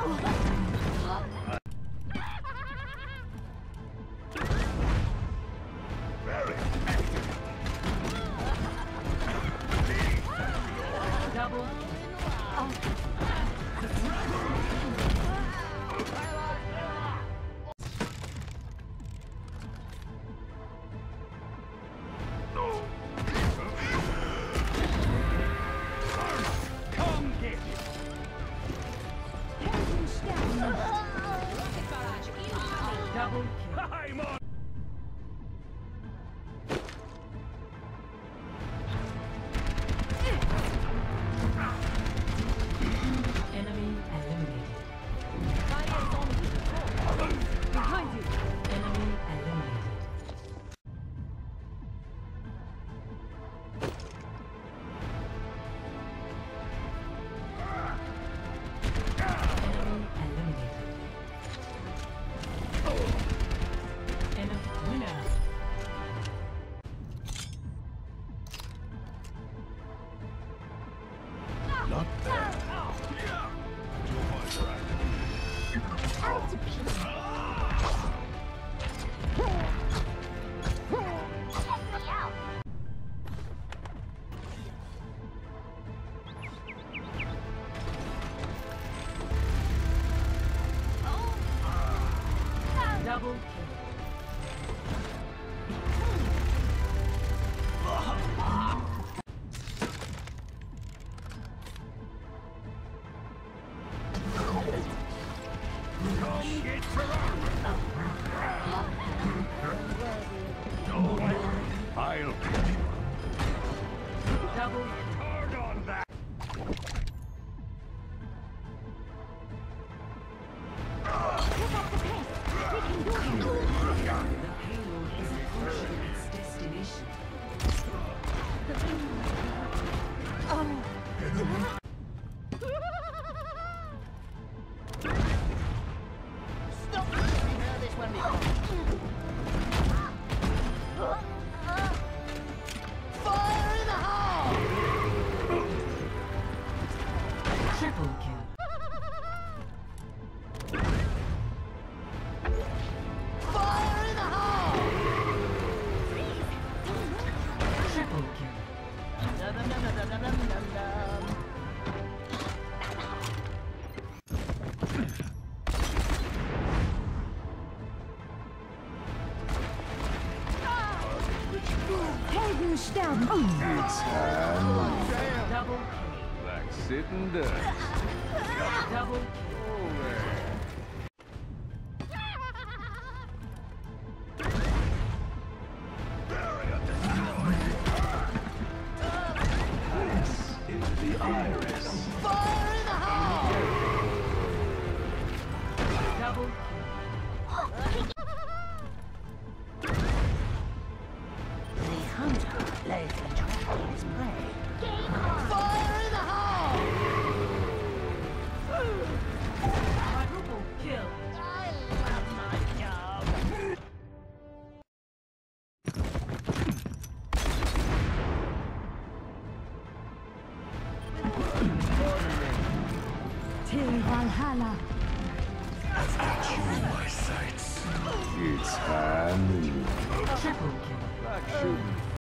Very active. Double. Come get it. Double kill. I'm on. Enemy eliminated. Behind you. Enemy eliminated. Enemy eliminated. Enemy winner. Not bad. Too much right. Double kill. Come get your armor. Don't worry. I'll get you. Double Hard on that. The payload is approaching its destination. Stop! We heard this when we come. Fire in the hole! Triple kill. Fire in the hole! Triple kill. Dum dum dum dum dum dum dum dum. Helden sterben. Double kill. Like sitting ducks. Double kill. Over. Into the iris. Fire in the hole! Double kill. The hunter lays the trap for his prey. Fire in the hole! Quadruple kill. I love my job. Till Valhalla. I've got you in my sights. It's time. Triple kill. Like shooting